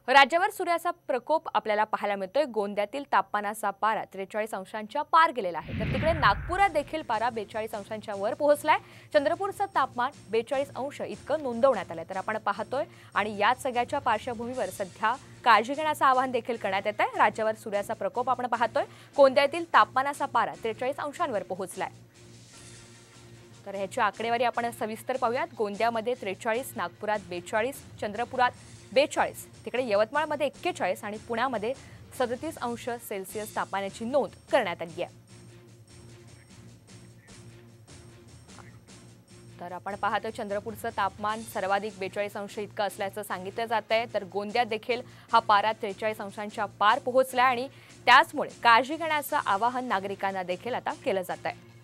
राज्यावर सूर्याचा प्रकोप आपल्याला पाहायला मिळतोय। गोंद्यातील तापमानाचा पारा 43 अंशांच्या पार गेलेला आहे। तर तिकडे नागपुरात देखील पारा 42 अंशांच्या वर पोहोचलाय। चंद्रपूरचं तापमान 42 अंश इतकं नोंदवण्यात आलंय। तर आपण पाहतोय आणि या सगळ्याच्या पार्श्वभूमीवर सध्या काळजी घेण्याचं आवाहन देखील करण्यात येत आहे। राज्यावर सूर्याचा प्रकोप आपण पाहतोय। गोंद्यातील तापमानाचा पारा 43 अंशांवर पोहोचलाय। तर ह्याची आकडेवारी आपण सविस्तर पाहूयात। गोंद्यामध्ये 43, नागपुरात 42, चंद्रपुरात 42, तिकडे यवतमाळमध्ये 41 आणि पुण्यामध्ये 37 अंश सेल्सिअस तापमानाची नोंद करण्यात आली आहे। तर आपण पाहतो चंद्रपूरचं तापमान सर्वाधिक 42 अंश इतकं असल्याचं सांगितलं जात आहे। तर गोंद्यात देखील हा पारा 43 अंशांच्या पार पोहोचला आणि त्याचमुळे काळजी घेण्याचं आवाहन नागरिकांना देखील आता केलं जात आहे।